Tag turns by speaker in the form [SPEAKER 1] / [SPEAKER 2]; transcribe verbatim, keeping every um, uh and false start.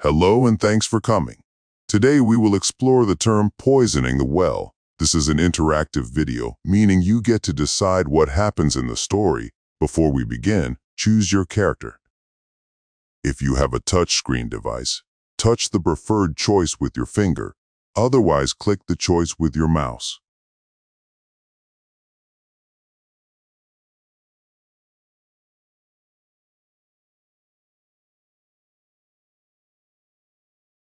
[SPEAKER 1] Hello and thanks for coming. Today we will explore the term poisoning the well. This is an interactive video, meaning you get to decide what happens in the story. Before we begin, choose your character. If you have a touchscreen device, touch the preferred choice with your finger. Otherwise, click the choice with your mouse.